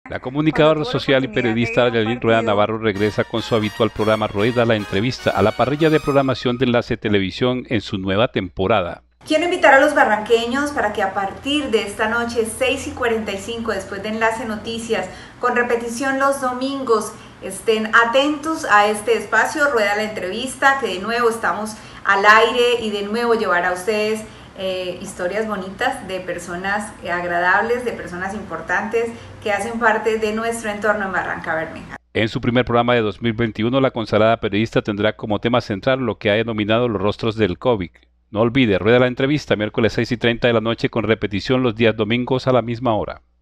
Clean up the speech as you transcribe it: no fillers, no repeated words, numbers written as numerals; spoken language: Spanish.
La Cuando comunicadora tuvo la social y oportunidad de periodista ir a un Arlene Rueda partido. Navarro regresa con su habitual programa Rueda la Entrevista a la parrilla de programación de Enlace Televisión en su nueva temporada. Quiero invitar a los barranqueños para que a partir de esta noche, 6:45, después de Enlace Noticias, con repetición los domingos, estén atentos a este espacio, Rueda la Entrevista, que de nuevo estamos al aire y de nuevo llevar a ustedes historias bonitas de personas agradables, de personas importantes que hacen parte de nuestro entorno en Barranca Bermeja. En su primer programa de 2021, la consagrada periodista tendrá como tema central lo que ha denominado los rostros del COVID. No olvide, Rueda la Entrevista, miércoles 6:30 de la noche con repetición los días domingos a la misma hora.